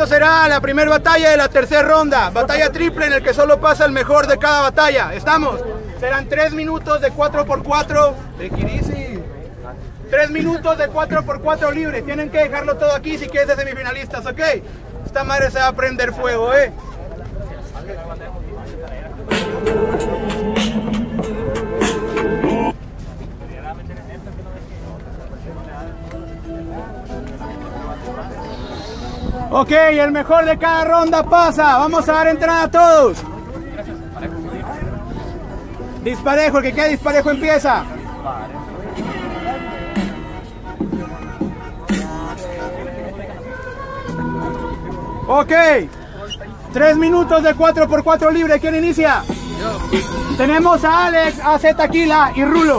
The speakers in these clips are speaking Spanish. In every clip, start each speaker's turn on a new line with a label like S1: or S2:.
S1: Esto será la primera batalla de la tercera ronda. Batalla triple en el que solo pasa el mejor de cada batalla. ¿Estamos? Serán 3 minutos de 4x4. Take it easy. 3 minutos de 4x4 libre. Tienen que dejarlo todo aquí si quieren ser semifinalistas, ¿ok? Esta madre se va a prender fuego, ¿eh? Ok, el mejor de cada ronda pasa. Vamos a dar entrada a todos. Disparejo, el que quede disparejo empieza. Ok. 3 minutos de 4x4 libre. ¿Quién inicia? Yo. Tenemos a Alex, AZ Aquila y Rulo.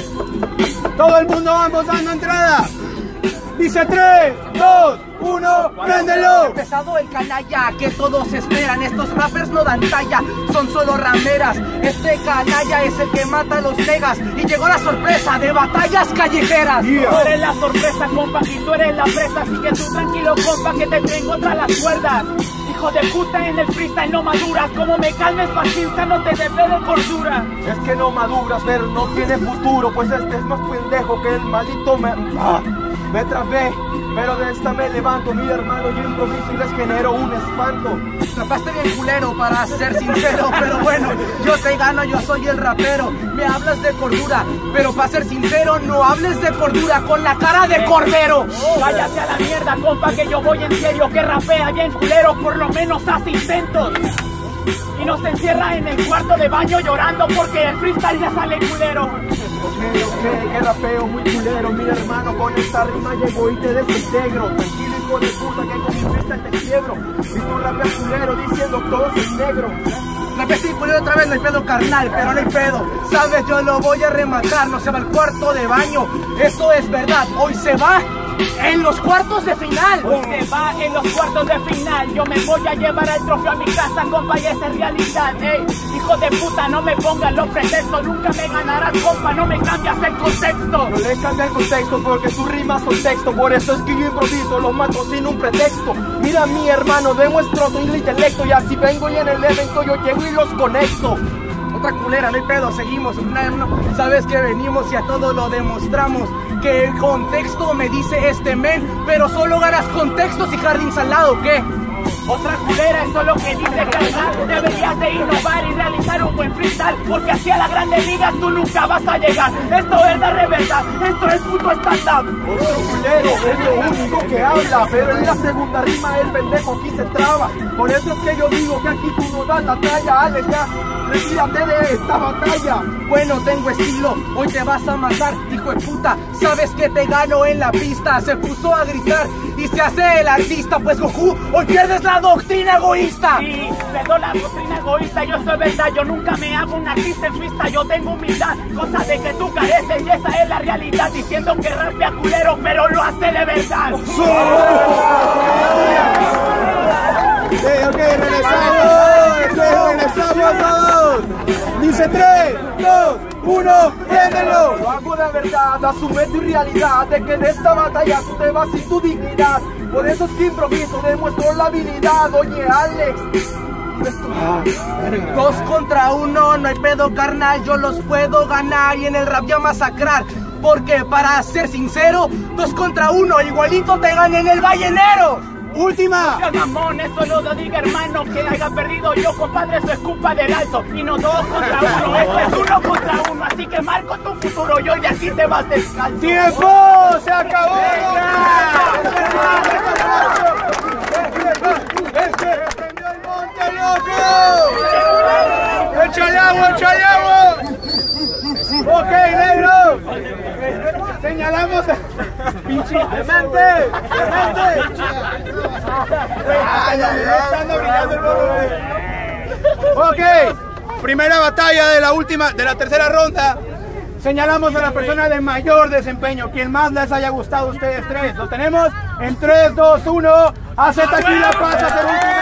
S1: Todo el mundo vamos dando entrada. Dice 3, 2, 1, ¡préndelo!
S2: Empezado el canalla que todos esperan. Estos rappers no dan talla, son solo rameras. Este canalla es el que mata a los negas. Y llegó la sorpresa de batallas callejeras.
S3: Tú eres la sorpresa, compa, y tú eres la presa. Así que tú tranquilo, compa, que te tengo tras las cuerdas. Hijo de puta, en el freestyle no maduras. Como me calmes, fascista, no te debe de cordura.
S4: Es que no maduras, pero no tienes futuro. Pues este es más pendejo que el maldito me trabé, pero de esta me levanto. Mi hermano, yo improviso y les genero un espanto.
S2: Rapaste bien culero, para ser sincero. Pero bueno, yo te gano, yo soy el rapero. Me hablas de cordura, pero para ser sincero, no hables de cordura con la cara de cordero.
S3: Váyase a la mierda, compa, que yo voy en serio. Que rapea bien culero, por lo menos hace intentos. Y no se encierra en el cuarto de baño llorando porque el freestyle ya sale culero.
S4: Ok, que rapeo muy culero. Mi hermano, con esta rima llego y te desintegro. Tranquilo, hijo de puta, que con mi freestyle te quiebro. Y tú rapeas culero diciendo todo es negro.
S2: Rapé sí culero otra vez, no hay pedo carnal, pero no hay pedo. Sabes, yo lo voy a rematar, no se va al cuarto de baño. Eso es verdad, hoy se va en los cuartos de final.
S3: Hoy se va en los cuartos de final. Yo me voy a llevar el trofeo a mi casa, compa, y esa es realidad. Ey, hijo de puta, no me pongas los pretextos. Nunca me ganarás, compa, no me cambias el contexto.
S4: No le cambia el contexto porque tus rimas son texto. Por eso es que yo improviso, los mato sin un pretexto. Mira mi hermano, demuestro tu intelecto. Y así vengo y en el evento yo llego y los conecto.
S2: Otra culera, no hay pedo, seguimos. Sabes que venimos y a todo lo demostramos. Que el contexto me dice este men, pero solo ganas contextos y jardín salado, ¿qué?
S3: Otra culera, eso es lo que dice carnal. Deberías de innovar y realizar un buen freestyle, porque así a la grande ligas tú nunca vas a llegar. Esto es de reversa, esto es puto stand-up.
S4: Otro culero es lo único que habla, pero en la segunda rima el pendejo aquí se traba. Por eso es que yo digo que aquí tú no das la talla, Alex, ya retírate de esta batalla.
S2: Bueno, tengo estilo, hoy te vas a matar, hijo de puta. Sabes que te gano en la pista. Se puso a gritar y se hace el artista. Pues Goku, hoy pierdes la doctrina egoísta.
S3: Sí, perdón, la doctrina egoísta, yo soy verdad. Yo nunca me hago un artista en freestyle, yo tengo humildad. Cosa de que tú careces y esa es la realidad. Diciendo que rapea culero, pero lo hace de verdad.
S1: Ok, regresamos todos. Dice 3, 2, 1, ¡préndelo!
S4: Lo hago de verdad, asume tu realidad de que de esta batalla tú te vas sin tu dignidad. Por eso es que improviso, demuestro la habilidad. Oye, Alex,
S2: 2 contra 1, no hay pedo carnal, yo los puedo ganar y en el rap ya masacrar. Porque para ser sincero, 2 contra 1, igualito te gané en el ballenero.
S1: Última.
S3: No, mamón, eso no lo diga hermano, que haya perdido yo, compadre, eso es culpa del alto. Y no 2 contra 1, esto es 1 contra 1. Así que marco tu futuro, yo de aquí te vas descalzo.
S1: ¡Tiempo! ¡Se acabó! ¡Prendió el monte, loco! ¡Échale agua, échale agua! Ok, negro. Señalamos. ¡Pinche! ¡Demente! ¡Demente! Estando brillando el morro. Ok, primera batalla de la tercera ronda. Señalamos a la persona de mayor desempeño, quien más les haya gustado a ustedes tres. Lo tenemos en 3, 2, 1. AZ Aquila pasa a ser último.